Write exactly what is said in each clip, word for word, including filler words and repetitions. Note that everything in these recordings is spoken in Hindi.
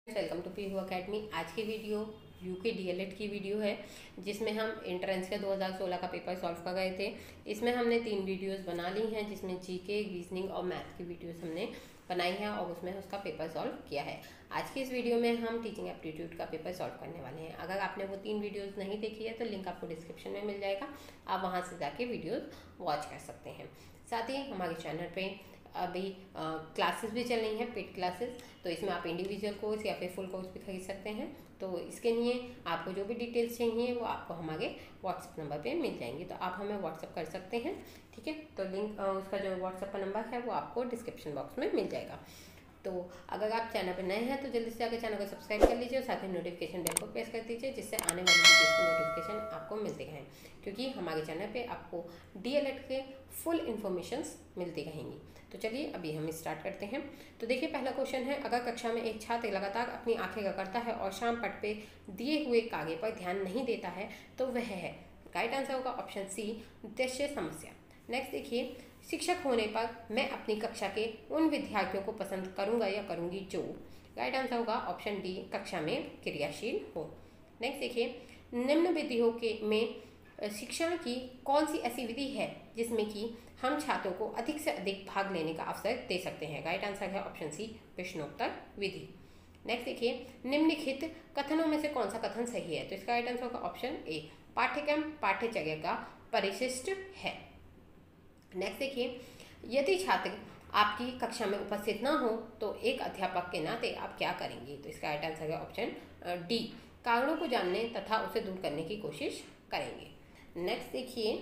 Welcome to Pihu academy. आज की वीडियो यूके डीएलएड की वीडियो है, जिसमें हम एंट्रेंस के दो हज़ार सोलह का पेपर सॉल्व कर गए थे। इसमें हमने तीन वीडियोस बना ली हैं, जिसमें जीके, रीजनिंग और मैथ की वीडियोस हमने बनाई हैं और उसमें उसका पेपर सॉल्व किया है। आज की इस वीडियो में हम टीचिंग एप्टीट्यूड का पेपर सॉल्व करने वाले हैं। अगर आपने वो तीन वीडियोज़ नहीं देखी है तो लिंक आपको डिस्क्रिप्शन में मिल जाएगा, आप वहाँ से जाके वीडियोज़ वॉच कर सकते हैं। साथ ही हमारे चैनल पर अभी क्लासेस भी चल रही हैं, पेड क्लासेस, तो इसमें आप इंडिविजुअल कोर्स या फिर फुल कोर्स भी खरीद सकते हैं। तो इसके लिए आपको जो भी डिटेल्स चाहिए वो आपको हमारे व्हाट्सएप नंबर पे मिल जाएंगी, तो आप हमें व्हाट्सएप कर सकते हैं। ठीक है, तो लिंक उसका जो व्हाट्सएप का नंबर है वो आपको डिस्क्रिप्शन बॉक्स में मिल जाएगा। तो अगर आप चैनल पर नए हैं तो जल्दी से जाकर चैनल को सब्सक्राइब कर लीजिए और साथ ही नोटिफिकेशन बेल को प्रेस कर दीजिए, जिससे आने वाली वीडियोस की नोटिफिकेशन आपको मिलते रहें, क्योंकि हमारे चैनल पे आपको डीएलएड के फुल इन्फॉर्मेशंस मिलती रहेंगी। तो चलिए अभी हम स्टार्ट करते हैं। तो देखिए, पहला क्वेश्चन है, अगर कक्षा में एक छात्र लगातार अपनी आंखें रगड़ता है और शाम पट पे दिए हुए कार्य पर ध्यान नहीं देता है तो वह है। राइट आंसर होगा ऑप्शन सी, दृश्य समस्या। नेक्स्ट देखिए, शिक्षक होने पर मैं अपनी कक्षा के उन विद्यार्थियों को पसंद करूंगा या करूंगी जो। राइट आंसर होगा ऑप्शन डी, कक्षा में क्रियाशील हो। नेक्स्ट देखिए, निम्न विधियों के में शिक्षण की कौन सी ऐसी विधि है जिसमें कि हम छात्रों को अधिक से अधिक भाग लेने का अवसर दे सकते हैं। राइट आंसर है ऑप्शन सी, प्रश्नोत्तर विधि। नेक्स्ट देखिए, निम्नलिखित कथनों में से कौन सा कथन सही है, तो इसका राइट आंसर होगा ऑप्शन ए, पाठ्यक्रम पाठ्यचर्या का परिशिष्ट है। नेक्स्ट देखिए, यदि छात्र आपकी कक्षा में उपस्थित ना हो तो एक अध्यापक के नाते आप क्या करेंगे, तो इसका राइट आंसर है ऑप्शन डी, कारणों को जानने तथा उसे दूर करने की कोशिश करेंगे। नेक्स्ट देखिए,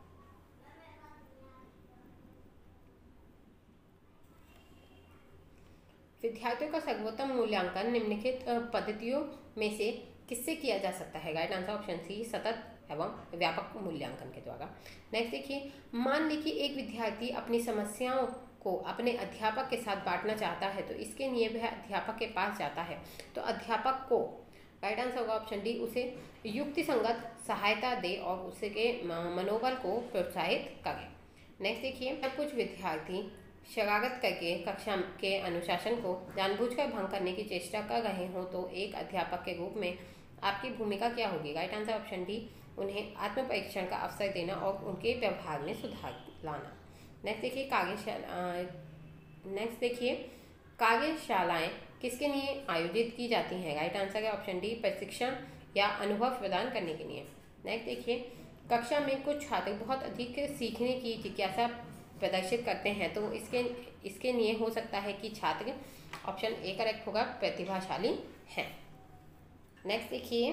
विद्यार्थियों का सर्वोत्तम मूल्यांकन निम्नलिखित पद्धतियों में से किससे किया जा सकता है। राइट आंसर ऑप्शन सी, सतत एवं व्यापक मूल्यांकन के द्वारा। नेक्स्ट देखिए, मान लीजिए एक विद्यार्थी अपनी समस्याओं को अपने अध्यापक के साथ बांटना चाहता है, तो इसके लिए वह अध्यापक के पास जाता है, तो अध्यापक को, राइट आंसर होगा ऑप्शन डी, उसे युक्ति संगत सहायता दे और उसके मनोबल को प्रोत्साहित करे। नेक्स्ट देखिए, जब कुछ विद्यार्थी शरारत करके कक्षा के अनुशासन को जानबूझकर भंग करने की चेष्टा कर रहे हों तो एक अध्यापक के रूप में आपकी भूमिका क्या होगी। राइट आंसर ऑप्शन डी, उन्हें आत्म परीक्षण का अवसर देना और उनके व्यवहार में सुधार लाना। नेक्स्ट देखिए, कार्यशाला नेक्स्ट देखिए कार्यशालाएं किसके लिए आयोजित की जाती हैं। राइट आंसर है ऑप्शन डी, प्रशिक्षण या अनुभव प्रदान करने के लिए। नेक्स्ट देखिए, कक्षा में कुछ छात्र बहुत अधिक सीखने की जिज्ञासा प्रदर्शित करते हैं, तो इसके इसके लिए हो सकता है कि छात्र, ऑप्शन ए करेक्ट होगा, प्रतिभाशाली हैं। नेक्स्ट देखिए,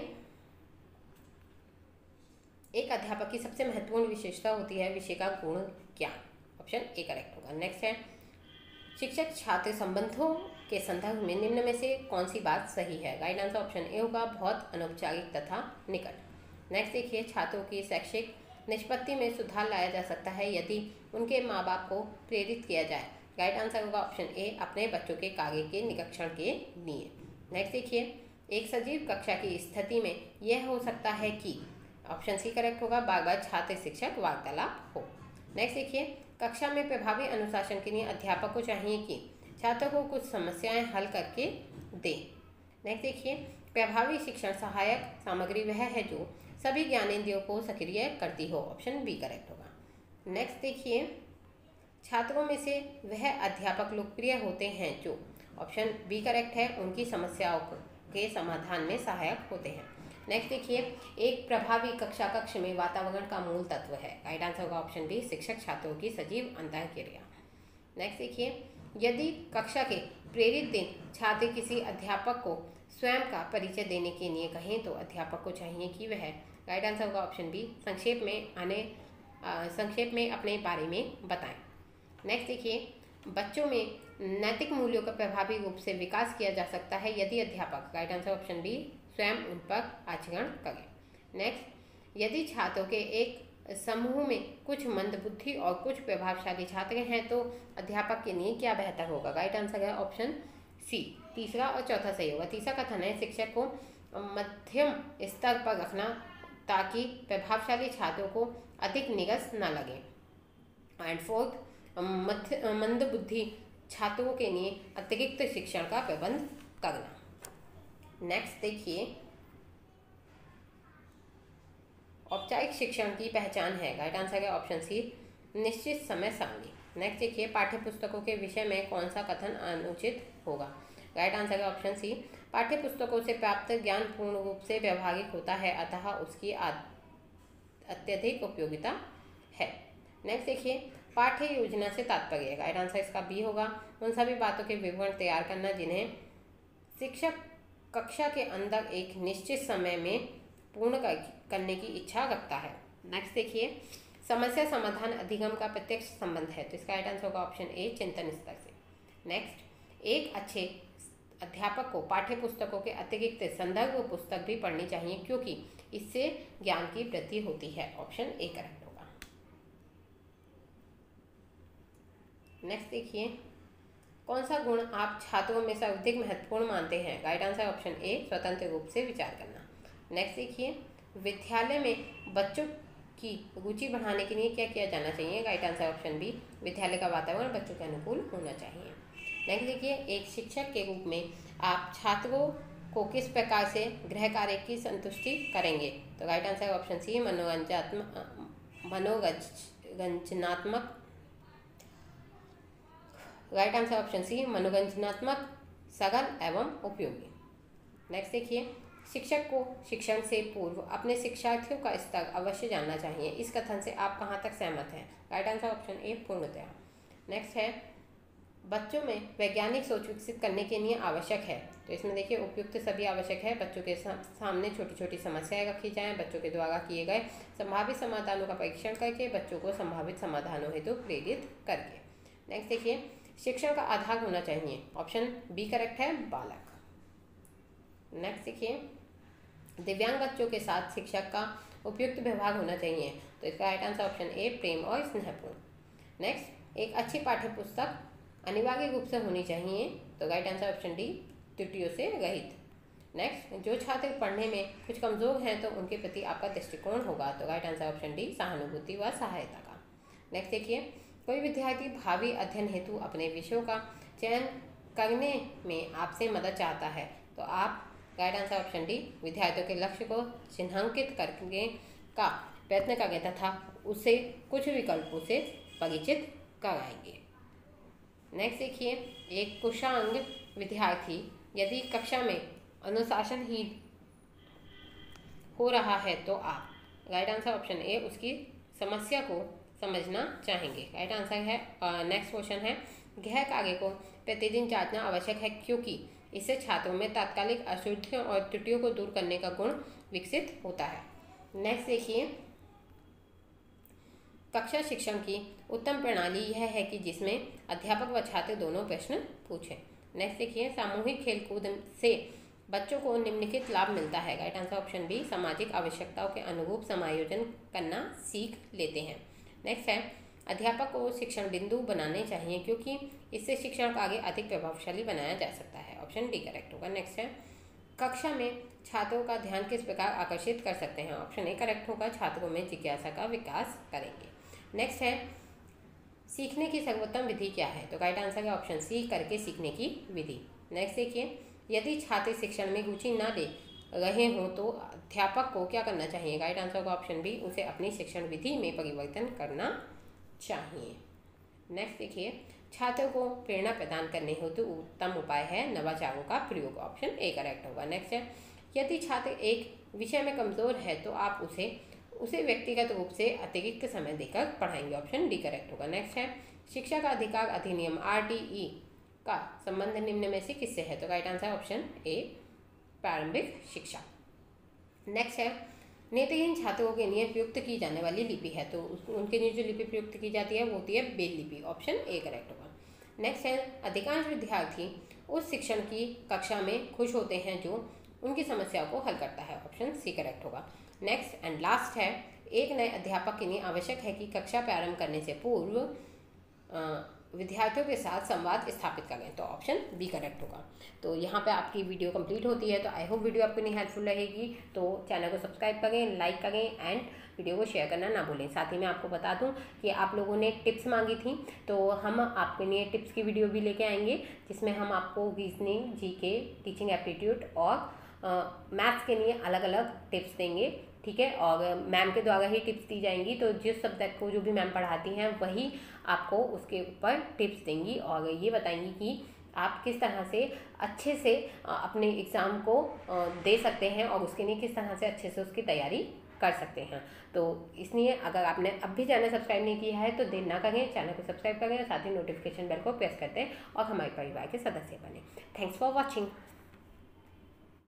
एक अध्यापक की सबसे महत्वपूर्ण विशेषता होती है विषय का गुण ज्ञान, ऑप्शन ए करेक्ट होगा। नेक्स्ट है, शिक्षक छात्र संबंधों के संदर्भ में निम्न में से कौन सी बात सही है। राइट आंसर ऑप्शन ए होगा, बहुत अनौपचारिक तथा निकट। नेक्स्ट देखिए, छात्रों की शैक्षिक निष्पत्ति में सुधार लाया जा सकता है यदि उनके माँ बाप को प्रेरित किया जाए। राइट आंसर होगा ऑप्शन ए, अपने बच्चों के कार्य के निरीक्षण के लिए। नेक्स्ट देखिए, एक सजीव कक्षा की स्थिति में यह हो सकता है कि, ऑप्शन सी करेक्ट होगा, बार बार छात्र शिक्षक वार्तालाप हो। नेक्स्ट देखिए, कक्षा में प्रभावी अनुशासन के लिए अध्यापक को चाहिए कि छात्रों को कुछ समस्याएं हल करके दे। नेक्स्ट देखिए, प्रभावी शिक्षण सहायक सामग्री वह है जो सभी ज्ञानेंद्रियों को सक्रिय करती हो, ऑप्शन बी करेक्ट होगा। नेक्स्ट देखिए, छात्रों में से वह अध्यापक लोकप्रिय होते हैं जो, ऑप्शन बी करेक्ट है, उनकी समस्याओं के समाधान में सहायक होते हैं। नेक्स्ट देखिए, एक प्रभावी कक्षा कक्ष में वातावरण का मूल तत्व है। राइट आंसर होगा ऑप्शन बी, शिक्षक छात्रों की सजीव अंतःक्रिया। नेक्स्ट देखिए, यदि कक्षा के प्रेरित दिन छात्र किसी अध्यापक को स्वयं का परिचय देने के लिए कहें तो अध्यापक को चाहिए कि वह, राइट आंसर होगा ऑप्शन बी, संक्षेप में आने आ, संक्षेप में अपने बारे में बताएं। नेक्स्ट देखिए, बच्चों में नैतिक मूल्यों का प्रभावी रूप से विकास किया जा सकता है यदि अध्यापक, राइट आंसर ऑप्शन बी, स्वयं उन पर आचरण करें। नेक्स्ट, यदि छात्रों के एक समूह में कुछ मंदबुद्धि और कुछ प्रभावशाली छात्र हैं तो अध्यापक के लिए क्या बेहतर होगा। राइट आंसर है ऑप्शन सी, तीसरा और चौथा सही होगा। तीसरा कथन है, शिक्षक को मध्यम स्तर पर रखना ताकि प्रभावशाली छात्रों को अधिक निरस न लगे। एंड फोर्थ, मंदबुद्धि छात्रों के लिए अतिरिक्त शिक्षण का प्रबंध करना। नेक्स्ट देखिए, औपचारिक शिक्षण की पहचान है। राइट आंसर है ऑप्शन सी, निश्चित समय सारणी। नेक्स्ट देखिए, पाठ्य पुस्तकों के विषय में कौन सा कथन अनुचित होगा। राइट आंसर है ऑप्शन सी, पाठ्य पुस्तकों से प्राप्त ज्ञान पूर्ण रूप से व्यवहारिक होता है, अतः उसकी अत्यधिक उपयोगिता है। नेक्स्ट देखिए, पाठ्य योजना से तात्पर्य। राइट आंसर इसका बी होगा, उन सभी बातों के विवरण तैयार करना जिन्हें शिक्षक कक्षा के अंदर एक निश्चित समय में पूर्ण करने की इच्छा रखता है। नेक्स्ट देखिए, समस्या समाधान अधिगम का प्रत्यक्ष संबंध है, तो इसका राइट आंसर होगा ऑप्शन ए, चिंतन स्तर से। नेक्स्ट, एक अच्छे अध्यापक को पाठ्य पुस्तकों के अतिरिक्त संदर्भ पुस्तक भी पढ़नी चाहिए क्योंकि इससे ज्ञान की वृद्धि होती है। ऑप्शन ए करेक्ट होगा। नेक्स्ट देखिए, कौन सा गुण आप छात्रों में सर्वाधिक महत्वपूर्ण मानते हैं। राइट आंसर ऑप्शन ए, स्वतंत्र रूप से विचार करना। नेक्स्ट देखिए, विद्यालय में बच्चों की रुचि बढ़ाने के लिए क्या किया जाना चाहिए। राइट आंसर ऑप्शन बी, विद्यालय का वातावरण बच्चों के अनुकूल होना चाहिए। नेक्स्ट देखिए, एक शिक्षक के रूप में आप छात्रों को किस प्रकार से गृह कार्य की संतुष्टि करेंगे। तो राइट आंसर ऑप्शन सी, मनोरंजनात्मक मनोरंजनात्मक राइट आंसर ऑप्शन सी, मनोरंजनात्मक, सरल एवं उपयोगी। नेक्स्ट देखिए, शिक्षक को शिक्षण से पूर्व अपने शिक्षार्थियों का स्तर अवश्य जानना चाहिए। इस कथन से आप कहाँ तक सहमत हैं। राइट आंसर ऑप्शन ए, पूर्णतया। नेक्स्ट है, बच्चों में वैज्ञानिक सोच विकसित करने के लिए आवश्यक है। तो इसमें देखिए, उपयुक्त सभी आवश्यक है। बच्चों के सामने छोटी छोटी समस्याएं रखी जाएं, बच्चों के द्वारा किए गए संभावित समाधानों का परीक्षण करके बच्चों को संभावित समाधानों हेतु प्रेरित करके। नेक्स्ट देखिए, शिक्षण का आधार होना चाहिए। ऑप्शन बी करेक्ट है, बालक। नेक्स्ट देखिए, दिव्यांग बच्चों के साथ शिक्षक का उपयुक्त व्यवहार होना चाहिए। तो इसका राइट आंसर ऑप्शन ए, प्रेम और स्नेहपूर्ण। नेक्स्ट, एक अच्छी पाठ्य पुस्तक अनिवार्य रूप से होनी चाहिए। तो राइट आंसर ऑप्शन डी, त्रुटियों से रहित। नेक्स्ट, जो छात्र पढ़ने में कुछ कमजोर हैं तो उनके प्रति आपका दृष्टिकोण होगा। तो राइट आंसर ऑप्शन डी, सहानुभूति व सहायता का। नेक्स्ट देखिए, कोई विद्यार्थी भावी अध्ययन हेतु अपने विषयों का चयन करने में आपसे मदद चाहता है तो आप राइट आंसर ऑप्शन डी, विद्यार्थियों के लक्ष्य को चिन्हांकित करने का प्रयत्न करें तथा उसे कुछ विकल्पों से परिचित कराएंगे। नेक्स्ट देखिए, एक कुशांग विद्यार्थी यदि कक्षा में अनुशासनहीन हो रहा है तो आप राइट आंसर ऑप्शन ए, उसकी समस्या को समझना चाहेंगे। राइट आंसर है। नेक्स्ट क्वेश्चन है, गृह कार्य को प्रतिदिन जांचना आवश्यक है क्योंकि इससे छात्रों में तात्कालिक अशुद्धियों और त्रुटियों को दूर करने का गुण विकसित होता है। नेक्स्ट देखिए, कक्षा शिक्षण की उत्तम प्रणाली यह है कि जिसमें अध्यापक व छात्र दोनों प्रश्न पूछें। नेक्स्ट देखिए, सामूहिक खेलकूद से बच्चों को निम्नलिखित लाभ मिलता है। राइट आंसर ऑप्शन बी, सामाजिक आवश्यकताओं के अनुरूप समायोजन करना सीख लेते हैं। नेक्स्ट है, अध्यापक को शिक्षण बिंदु बनाने चाहिए क्योंकि इससे शिक्षण कार्य अधिक प्रभावशाली बनाया जा सकता है। ऑप्शन डी करेक्ट होगा। नेक्स्ट है, कक्षा में छात्रों का ध्यान किस प्रकार आकर्षित कर सकते हैं। ऑप्शन ए करेक्ट होगा, छात्रों में जिज्ञासा का विकास करेंगे। नेक्स्ट है, सीखने की सर्वोत्तम विधि क्या है। तो राइट आंसर है ऑप्शन सी, करके सीखने की विधि। नेक्स्ट देखिए, यदि छात्र शिक्षण में रुचि न ले रहे हों तो अध्यापक को क्या करना चाहिए। राइट आंसर होगा ऑप्शन बी, उसे अपनी शिक्षण विधि में परिवर्तन करना चाहिए। नेक्स्ट देखिए, छात्रों को प्रेरणा प्रदान करने हेतु तो उत्तम उपाय है नवाचारों का प्रयोग। ऑप्शन ए करेक्ट होगा। नेक्स्ट है, यदि छात्र एक विषय में कमजोर है तो आप उसे उसे व्यक्तिगत रूप से अतिरिक्त समय देकर पढ़ाएंगे। ऑप्शन डी करेक्ट होगा। नेक्स्ट है, शिक्षा का अधिकार अधिनियम आर टी ई का संबंध निम्न में से किससे है। तो राइट आंसर ऑप्शन ए, प्रारंभिक शिक्षा। नेक्स्ट है, नेत्रहीन छात्रों के लिए प्रयुक्त की जाने वाली लिपि है तो उनके लिए जो लिपि प्रयुक्त की जाती है वो होती है ब्रेल लिपि। ऑप्शन ए करेक्ट होगा। नेक्स्ट है, अधिकांश विद्यार्थी उस शिक्षण की कक्षा में खुश होते हैं जो उनकी समस्याओं को हल करता है। ऑप्शन सी करेक्ट होगा। नेक्स्ट एंड लास्ट है, एक नए अध्यापक के लिए आवश्यक है कि कक्षा प्रारंभ करने से पूर्व विद्यार्थियों के साथ संवाद स्थापित करें। तो ऑप्शन बी करेक्ट होगा। तो यहाँ पे आपकी वीडियो कंप्लीट होती है। तो आई होप वीडियो आपके लिए हेल्पफुल रहेगी। तो चैनल को सब्सक्राइब करें, लाइक करें एंड वीडियो को शेयर करना ना भूलें। साथ ही मैं आपको बता दूं कि आप लोगों ने टिप्स मांगी थी तो हम आपके लिए टिप्स की वीडियो भी लेके आएंगे जिसमें हम आपको रीजनिंग, जीके, टीचिंग एप्टीट्यूड और मैथ्स के लिए अलग अलग टिप्स देंगे, ठीक है। और मैम के द्वारा ही टिप्स दी जाएंगी, तो जिस सब्जेक्ट को जो भी मैम पढ़ाती हैं वही आपको उसके ऊपर टिप्स देंगी और ये बताएंगी कि आप किस तरह से अच्छे से अपने एग्ज़ाम को दे सकते हैं और उसके लिए किस तरह से अच्छे से उसकी तैयारी कर सकते हैं। तो इसलिए अगर आपने अब भी चैनल सब्सक्राइब नहीं किया है तो देर ना करें, चैनल को सब्सक्राइब करें और साथ ही नोटिफिकेशन बेल को प्रेस करते हैं और हमारे परिवार के सदस्य बने। Thanks for watching.